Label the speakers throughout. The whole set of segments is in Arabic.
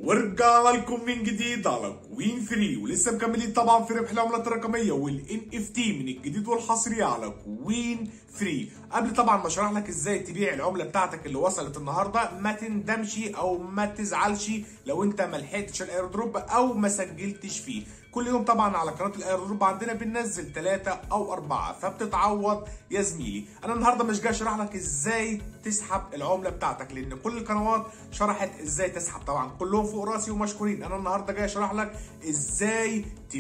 Speaker 1: ورجعنا لكم من جديد على كوين 3 ولسه مكملين طبعا في ربح العملات الرقميه والان اف تي من الجديد والحصري على كوين 3. قبل طبعا ما اشرح لك ازاي تبيع العمله بتاعتك اللي وصلت النهارده، ما تندمش او ما تزعلش لو انت ما لحقتش الاير دروب او ما سجلتش فيه. كل يوم طبعا على قناه الاير دروب عندنا بننزل 3 أو 4 فبتتعوض يا زميلي. انا النهارده مش جاي اشرح لك ازاي تسحب العمله بتاعتك لان كل القنوات شرحت ازاي تسحب، طبعا كلهم فوق راسي ومشكورين. انا النهارده جاي اشرح لك ازاي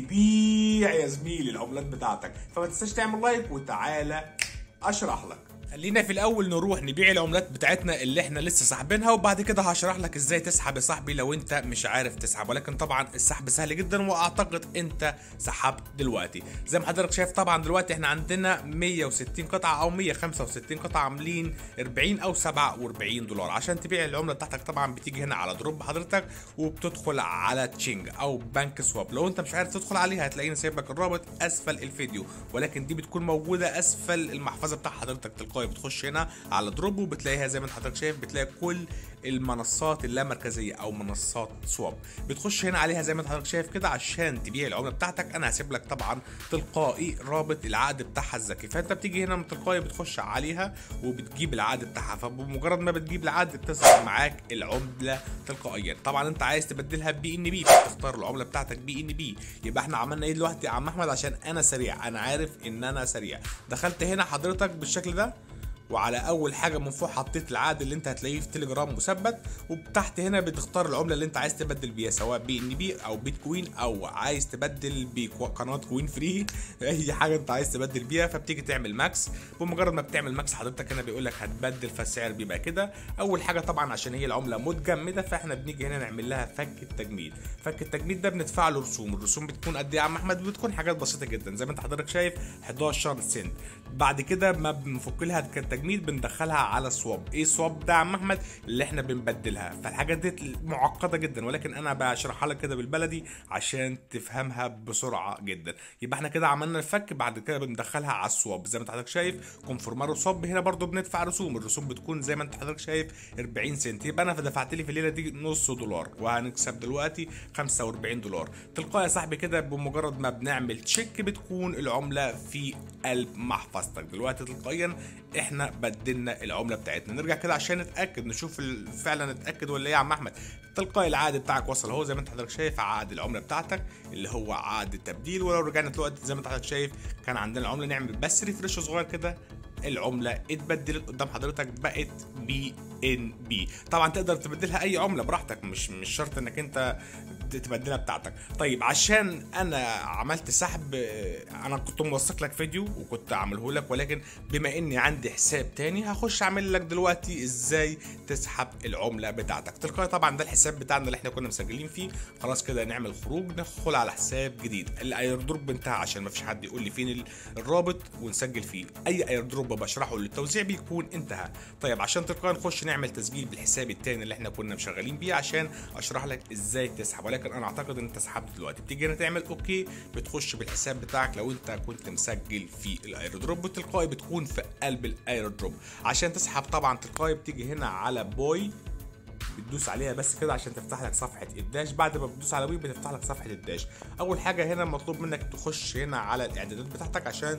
Speaker 1: تبيع يا زميلي العملات بتاعتك، فما تنساش تعمل لايك وتعالى اشرح لك. خلينا في الاول نروح نبيع العملات بتاعتنا اللي احنا لسه ساحبينها، وبعد كده هشرح لك ازاي تسحب يا صاحبي لو انت مش عارف تسحب. ولكن طبعا السحب سهل جدا واعتقد انت سحبت دلوقتي. زي ما حضرتك شايف طبعا دلوقتي احنا عندنا 160 قطعه او 165 قطعه عاملين 40 او 47 دولار. عشان تبيع العمله بتاعتك طبعا بتيجي هنا على دروب حضرتك وبتدخل على تشينج او بنك سواب. لو انت مش عارف تدخل عليها هتلاقيني سايب لك الرابط اسفل الفيديو، ولكن دي بتكون موجوده اسفل المحفظه بتاع حضرتك تلقائي. بتخش هنا على دروب وبتلاقيها زي ما حضرتك شايف، بتلاقي كل المنصات اللامركزيه او منصات سواب. بتخش هنا عليها زي ما حضرتك شايف كده عشان تبيع العمله بتاعتك. انا هسيب لك طبعا تلقائي رابط العقد بتاعها الذكي، فانت بتيجي هنا من تلقائي بتخش عليها وبتجيب العقد بتاعها. فبمجرد ما بتجيب العقد بتظهر معاك العمله تلقائيا. طبعا انت عايز تبدلها بي ان بي فتختار العمله بتاعتك بي ان بي. يبقى احنا عملنا ايه دلوقتي يا عم احمد؟ عشان انا سريع، انا عارف ان انا سريع. دخلت هنا حضرتك بالشكل ده، وعلى اول حاجه من فوق حطيت العقد اللي انت هتلاقيه في تليجرام مثبت، وتحت هنا بتختار العمله اللي انت عايز تبدل بيها سواء بي ان بي او بيتكوين او عايز تبدل بقناه كوين فري اي حاجه انت عايز تبدل بيها. فبتيجي تعمل ماكس. بمجرد ما بتعمل ماكس حضرتك هنا بيقول لك هتبدل، فالسعر بيبقى كده. اول حاجه طبعا عشان هي العمله متجمده فاحنا بنيجي هنا نعمل لها فك التجميد. فك التجميد ده بندفع له رسوم. الرسوم بتكون قد ايه يا عم احمد؟ بتكون حاجات بسيطه جدا زي ما انت حضرتك شايف 11 سنت. بعد كده ما بنفك لها التجميد بندخلها على سواب. ايه سواب ده يا عم احمد؟ اللي احنا بنبدلها. فالحاجات دي معقده جدا ولكن انا بشرحها لك كده بالبلدي عشان تفهمها بسرعه جدا. يبقى احنا كده عملنا الفك، بعد كده بندخلها على السواب زي ما انت حضرتك شايف. كونفورمارو سواب هنا برضو بندفع رسوم. الرسوم بتكون زي ما انت حضرتك شايف 40 سنت. يبقى انا دفعت لي في الليله دي نص دولار وهنكسب دلوقتي 45 دولار تلقائي يا صاحبي كده. بمجرد ما بنعمل تشيك بتكون العمله في قلب محفظتك. دلوقتي تلقائيا احنا بدلنا العمله بتاعتنا. نرجع كده عشان نتاكد، نشوف فعلا نتاكد ولا ايه يا عم احمد. تلقائي العقد بتاعك وصل اهو زي ما انت حضرتك شايف، عقد العمله بتاعتك اللي هو عقد التبديل. ولو رجعنا دلوقتي زي ما انت حضرتك شايف كان عندنا العمله، نعمل بس ريفرش صغير كده العمله اتبدلت قدام حضرتك بقت بي ان بي. طبعا تقدر تبدلها اي عمله براحتك، مش شرط انك انت تبدلها بتاعتك. طيب عشان انا عملت سحب، انا كنت موثق لك فيديو وكنت عامله لك، ولكن بما اني عندي حساب تاني هخش اعمل لك دلوقتي ازاي تسحب العمله بتاعتك تلقائي. طبعا ده الحساب بتاعنا اللي احنا كنا مسجلين فيه. خلاص كده نعمل خروج ندخل على حساب جديد. الاير دروب انتهى عشان ما فيش حد يقول لي فين الرابط ونسجل فيه. اي اير دروب بشرحه للتوزيع بيكون انتهى. طيب عشان تلقائي نخش نعمل تسجيل بالحساب التاني اللي احنا كنا مشغلين بيه عشان اشرح لك ازاي تسحب. ولكن انا اعتقد ان انت سحبت دلوقتي. بتيجي هنا تعمل اوكي، بتخش بالحساب بتاعك لو انت كنت مسجل في الاير دروب، وتلقائي بتكون في قلب الاير دروب. عشان تسحب طبعا تلقائي بتيجي هنا على بوي، بتدوس عليها بس كده عشان تفتح لك صفحه الداش. بعد ما بتدوس على وي بتفتح لك صفحه الداش. اول حاجه هنا مطلوب منك تخش هنا على الاعدادات بتاعتك عشان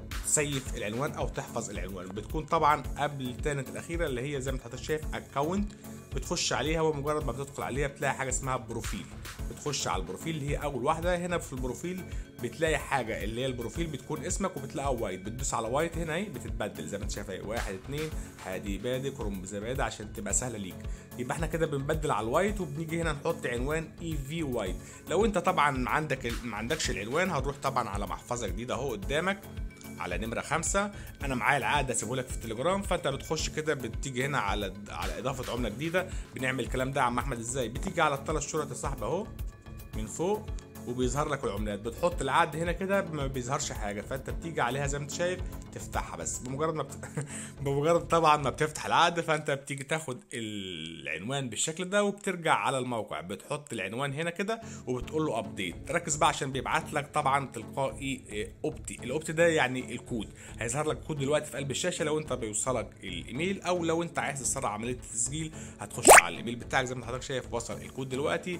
Speaker 1: تسيف العنوان او تحفظ العنوان. بتكون طبعا قبل التانت الاخيره اللي هي زي ما حضرتك شايف اكونت. بتخش عليها ومجرد ما بتدخل عليها بتلاقي حاجه اسمها بروفيل. بتخش على البروفيل اللي هي اول واحده. هنا في البروفيل بتلاقي حاجه اللي هي البروفيل بتكون اسمك وبتلاقيها وايت. بتدوس على وايت هنا اهي بتتبدل زي ما انت شايف اهي 1 2 حادي بادي كرنب زبادي عشان تبقى سهله ليك. يبقى احنا كده بنبدل على الوايت وبنيجي هنا نحط عنوان اي في وايت. لو انت طبعا ما عندكش العنوان هتروح طبعا على محفظه جديده اهو قدامك على نمره 5. انا معايا العقد هسيبه لك في التليجرام. فانت بتخش كده بتيجي هنا على اضافه عمله جديده. بنعمل الكلام ده يا عم احمد ازاي؟ بتيجي على الثلاث شرط يا صاحبي اهو من فوق وبيظهر لك العملات. بتحط العقد هنا كده ما بيظهرش حاجه، فانت بتيجي عليها زي ما انت شايف تفتحها بس. بمجرد ما بمجرد طبعا ما بتفتح العقد، فانت بتيجي تاخد العنوان بالشكل ده وبترجع على الموقع، بتحط العنوان هنا كده وبتقول له ابديت. ركز بقى عشان بيبعت لك طبعا تلقائي اوبتي. الاوبتي ده يعني الكود، هيظهر لك كود دلوقتي في قلب الشاشه لو انت بيوصلك الايميل، او لو انت عايز تسرع عمليه التسجيل هتخش على الايميل بتاعك زي ما حضرتك شايف وصل الكود دلوقتي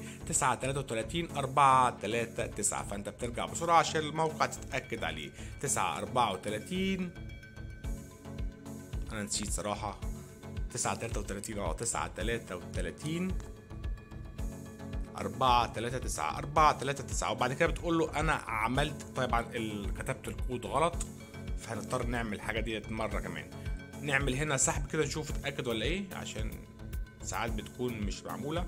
Speaker 1: 933439. فانت بترجع بسرعه عشان الموقع تتاكد عليه. 934 انا نسيت صراحه، 933 933 439 وبعد كده بتقول له انا عملت. طبعا كتبت الكود غلط، فهنضطر نعمل الحاجه ديت مره كمان. نعمل هنا سحب كده نشوف اتاكد ولا ايه، عشان ساعات بتكون مش معموله.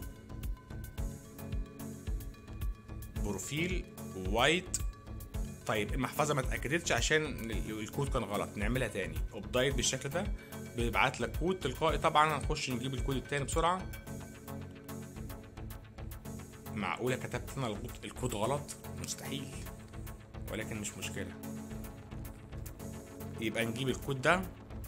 Speaker 1: بروفيل وايت. طيب المحفظه ما اتاكدتش عشان الكود كان غلط، نعملها تاني. ابديت بالشكل ده بيبعت لك كود تلقائي. طبعا هنخش نجيب الكود التاني بسرعه. معقوله كتبت انا الكود غلط؟ مستحيل، ولكن مش مشكله. يبقى نجيب الكود ده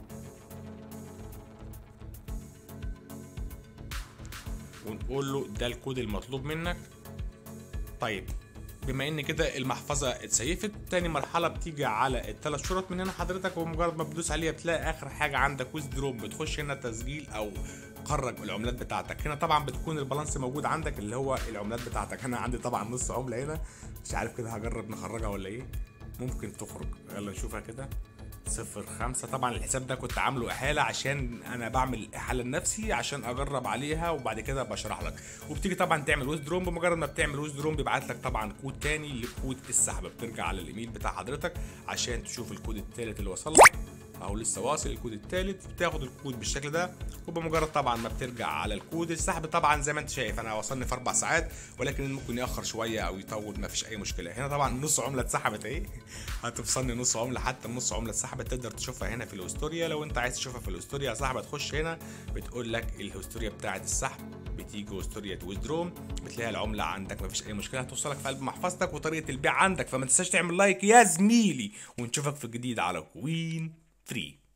Speaker 1: ونقول له ده الكود المطلوب منك. طيب بما ان كده المحفظه اتسيفت، تاني مرحله بتيجي على الثلاث شرط من هنا حضرتك، ومجرد ما بتدوس عليها بتلاقي اخر حاجه عندك ويزدرو. بتخش هنا تسجيل او خرج العملات بتاعتك. هنا طبعا بتكون البالانس موجود عندك اللي هو العملات بتاعتك. انا عندي طبعا نص عمله هنا، مش عارف كده هجرب نخرجها ولا ايه. ممكن تخرج، يلا نشوفها كده. 0.5. طبعا الحساب ده كنت عامله احاله عشان انا بعمل احاله لنفسي عشان اجرب عليها وبعد كده بشرح لك. وبتيجي طبعا تعمل ويزدروم. بمجرد ما بتعمل ويزدروم بيبعت لك طبعا كود تاني لكود السحب. بترجع على الايميل بتاع حضرتك عشان تشوف الكود التالت اللي وصل لك او لسه واصل. الكود التالت بتاخد الكود بالشكل ده، وبمجرد طبعا ما بترجع على الكود السحب طبعا زي ما انت شايف انا وصلني في 4 ساعات، ولكن ممكن ياخر شويه او يطول، ما فيش اي مشكله. هنا طبعا نص عمله اتسحبت اهي، هتوصلني نص عمله. حتى نص عمله اتسحبت تقدر تشوفها هنا في الهستوريا. لو انت عايز تشوفها في الهستوريا يا صاحبي تخش هنا بتقول لك الهستوريا بتاعه السحب، بتيجي هستوريا ويزدروم بتلاقي العمله عندك، ما فيش اي مشكله، هتوصلك في قلب محفظتك وطريقه البيع عندك. فما تنساش تعمل لايك يا زميلي، ونشوفك في الجديد على كوين 3.